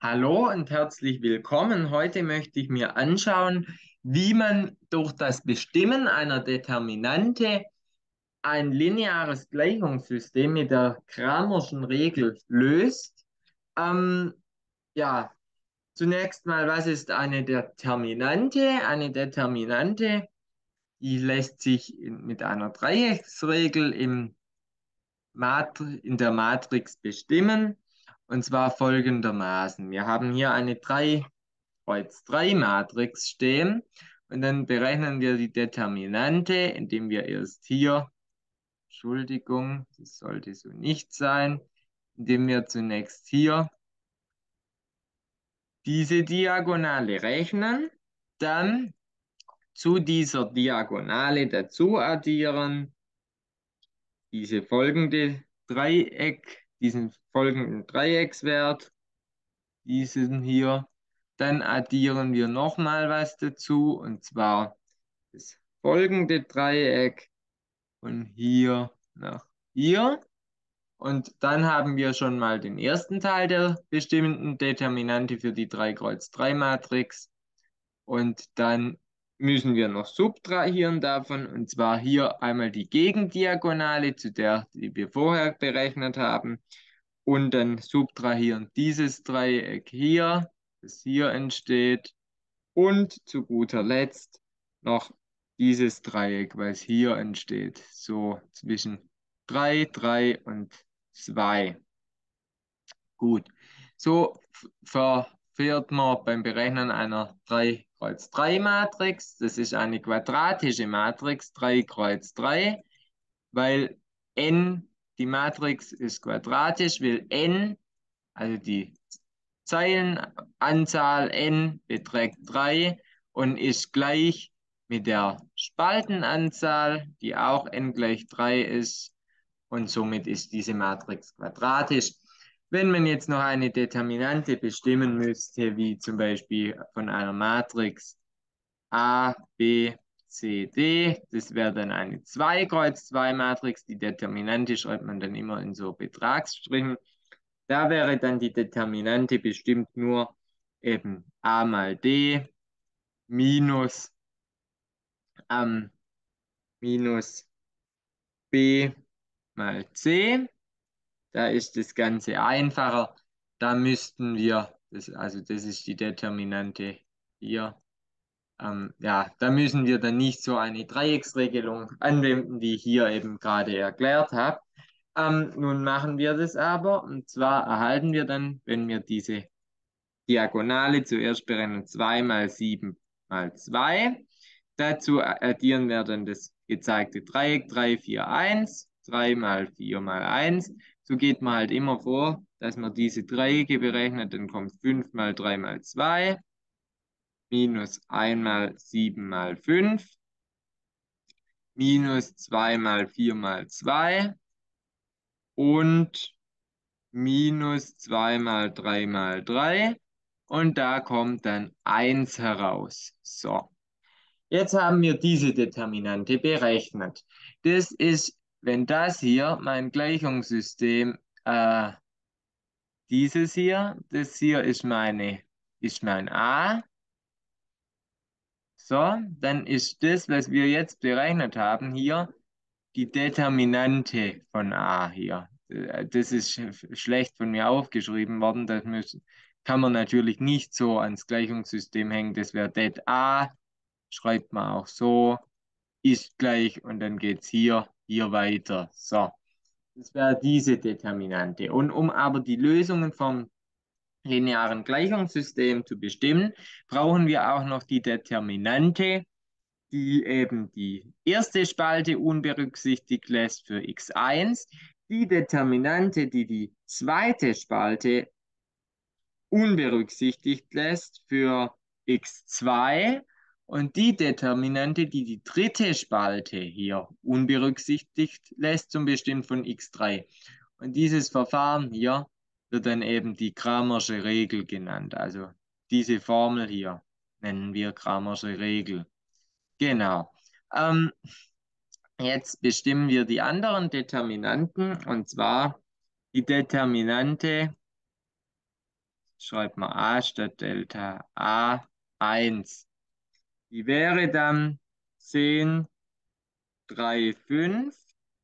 Hallo und herzlich willkommen. Heute möchte ich mir anschauen, wie man durch das Bestimmen einer Determinante ein lineares Gleichungssystem mit der Cramerschen Regel löst. Ähm, ja, Zunächst mal, was ist eine Determinante? Eine Determinante, die lässt sich mit einer Dreiecksregel in der Matrix bestimmen. Und zwar folgendermaßen. Wir haben hier eine 3 Kreuz 3 Matrix stehen und dann berechnen wir die Determinante, indem wir erst hier, Entschuldigung, das sollte so nicht sein, indem wir zunächst hier diese Diagonale rechnen, dann zu dieser Diagonale dazu addieren, diesen folgenden Dreieckswert, diesen hier. Dann addieren wir nochmal was dazu, und zwar das folgende Dreieck von hier nach hier. Und dann haben wir schon mal den ersten Teil der bestimmten Determinante für die 3 Kreuz 3 Matrix. Und dann müssen wir noch subtrahieren davon, und zwar hier einmal die Gegendiagonale zu der, die wir vorher berechnet haben. Und dann subtrahieren dieses Dreieck hier, das hier entsteht. Und zu guter Letzt noch dieses Dreieck, was hier entsteht. So zwischen 3, 3 und 2. Gut. So verfährt man beim Berechnen einer 3 Kreuz 3 Matrix. Das ist eine quadratische Matrix, 3 Kreuz 3, weil n, die Matrix ist quadratisch, will n, also die Zeilenanzahl n beträgt 3 und ist gleich mit der Spaltenanzahl, die auch n gleich 3 ist, und somit ist diese Matrix quadratisch. Wenn man jetzt noch eine Determinante bestimmen müsste, wie zum Beispiel von einer Matrix A, B, C, D, das wäre dann eine 2 Kreuz 2 Matrix. Die Determinante schreibt man dann immer in so Betragsstrichen. Da wäre dann die Determinante bestimmt nur eben A mal D minus, ähm, minus B mal C. Da ist das Ganze einfacher. Da müssten wir, also das ist die Determinante hier. Ja, da müssen wir dann nicht so eine Dreiecksregelung anwenden, die ich hier eben gerade erklärt habe. Nun machen wir das aber, und zwar erhalten wir dann, wenn wir diese Diagonale zuerst berechnen, 2 mal 7 mal 2. Dazu addieren wir dann das gezeigte Dreieck 3, 4, 1, 3 mal 4 mal 1. So geht man halt immer vor, dass man diese Dreiecke berechnet. Dann kommt 5 mal 3 mal 2 minus 1 mal 7 mal 5 minus 2 mal 4 mal 2 und minus 2 mal 3 mal 3. Und da kommt dann 1 heraus. So. Jetzt haben wir diese Determinante berechnet. Das ist, wenn das hier mein Gleichungssystem, dieses hier, das hier ist mein A. So, dann ist das, was wir jetzt berechnet haben, hier die Determinante von A hier. Das ist schlecht von mir aufgeschrieben worden. Kann man natürlich nicht so ans Gleichungssystem hängen. Das wäre det A, schreibt man auch so, ist gleich, und dann geht es hier weiter. So, das wäre diese Determinante. Und um aber die Lösungen vom linearen Gleichungssystem zu bestimmen, brauchen wir auch noch die Determinante, die eben die erste Spalte unberücksichtigt lässt für x1, die Determinante, die die zweite Spalte unberücksichtigt lässt für x2, und die Determinante, die die dritte Spalte hier unberücksichtigt lässt, zum Bestimmen von x3. Und dieses Verfahren hier wird dann eben die Cramersche Regel genannt. Also diese Formel hier nennen wir Cramersche Regel. Genau. Ähm, Jetzt bestimmen wir die anderen Determinanten, und zwar die Determinante schreibt man a statt Delta A1. Die wäre dann 10, 3, 5,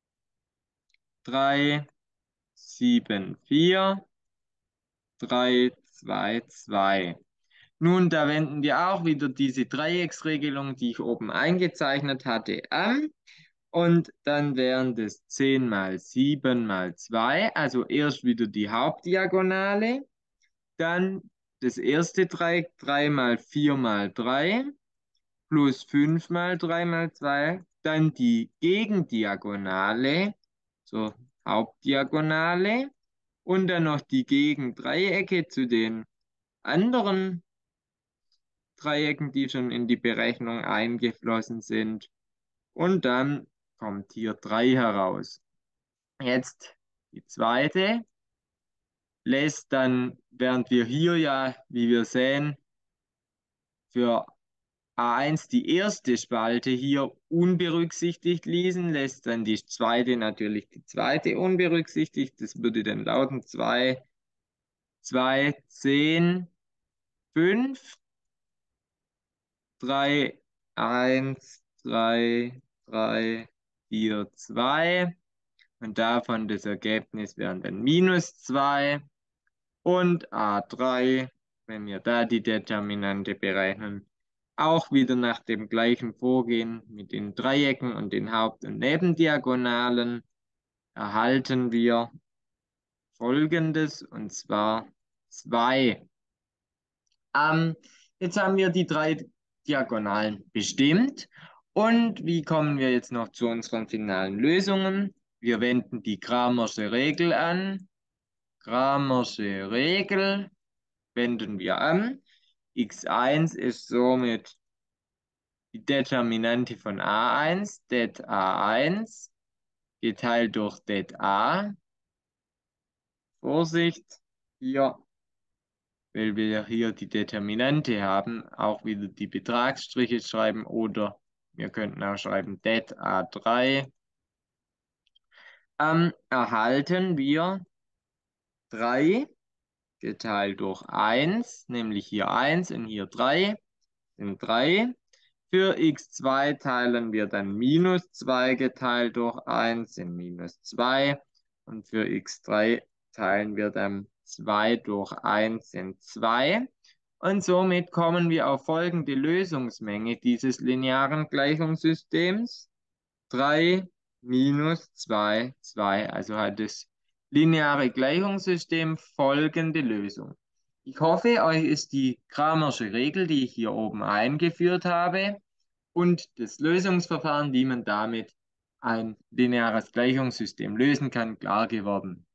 3, 7, 4, 3, 2, 2. Nun, da wenden wir auch wieder diese Dreiecksregelung, die ich oben eingezeichnet hatte, an. Und dann wären das 10 mal 7 mal 2, also erst wieder die Hauptdiagonale, dann das erste Dreieck 3 mal 4 mal 3 plus 5 mal 3 mal 2, dann die Gegendiagonale, so Hauptdiagonale und dann noch die Gegendreiecke zu den anderen Dreiecken, die schon in die Berechnung eingeflossen sind. Und dann kommt hier 3 heraus. Jetzt die zweite lässt dann, während wir hier ja, wie wir sehen, für A1 die erste Spalte hier unberücksichtigt ließen, lässt dann die zweite natürlich die zweite unberücksichtigt. Das würde dann lauten 2, 2, 10, 5, 3, 1, 3, 3, 4, 2. Und davon das Ergebnis wären dann minus 2 und A3, wenn wir da die Determinante berechnen, auch wieder nach dem gleichen Vorgehen mit den Dreiecken und den Haupt- und Nebendiagonalen erhalten wir Folgendes, und zwar 2. Ähm, Jetzt haben wir die drei Diagonalen bestimmt. Und wie kommen wir jetzt noch zu unseren finalen Lösungen? Wir wenden die Cramersche Regel an. Cramersche Regel wenden wir an. x1 ist somit die Determinante von a1, det a1, geteilt durch det a. Vorsicht, hier, weil wir hier die Determinante haben, auch wieder die Betragsstriche schreiben oder wir könnten auch schreiben det a3. Erhalten wir 3 geteilt durch 1, nämlich hier 1 und hier 3, sind 3. Für x2 teilen wir dann minus 2 geteilt durch 1 sind minus 2. Und für x3 teilen wir dann 2 durch 1 sind 2. Und somit kommen wir auf folgende Lösungsmenge dieses linearen Gleichungssystems. 3 minus 2, 2. Also hat das lineare Gleichungssystem folgende Lösung. Ich hoffe, euch ist die Cramersche Regel, die ich hier oben eingeführt habe, und das Lösungsverfahren, wie man damit ein lineares Gleichungssystem lösen kann, klar geworden.